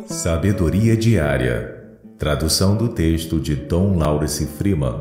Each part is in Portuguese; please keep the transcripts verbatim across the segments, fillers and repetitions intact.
Sabedoria Diária. Tradução do texto de Tom Lawrence Freeman.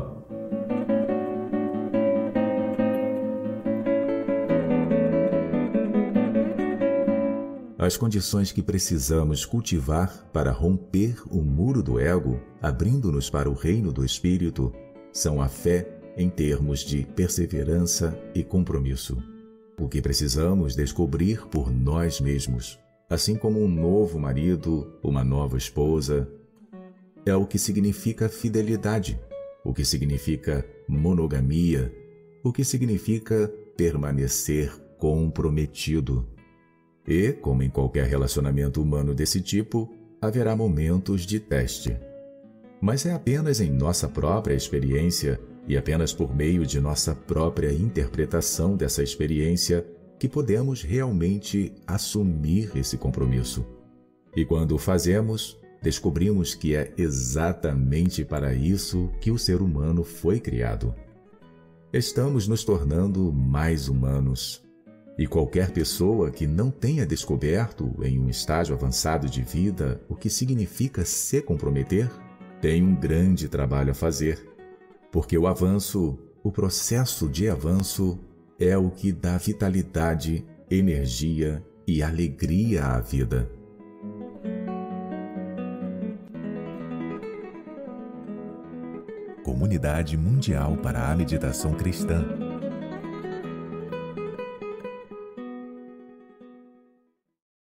As condições que precisamos cultivar para romper o muro do ego, abrindo-nos para o reino do Espírito, são a fé em termos de perseverança e compromisso. O que precisamos descobrir por nós mesmos, assim como um novo marido, uma nova esposa, é o que significa fidelidade, o que significa monogamia, o que significa permanecer comprometido. E, como em qualquer relacionamento humano desse tipo, haverá momentos de teste. Mas é apenas em nossa própria experiência e apenas por meio de nossa própria interpretação dessa experiência que podemos realmente assumir esse compromisso. E quando o fazemos, descobrimos que é exatamente para isso que o ser humano foi criado. Estamos nos tornando mais humanos. E qualquer pessoa que não tenha descoberto, em um estágio avançado de vida, o que significa se comprometer, tem um grande trabalho a fazer. Porque o avanço, o processo de avanço, é o que dá vitalidade, energia e alegria à vida. Comunidade Mundial para a Meditação Cristã.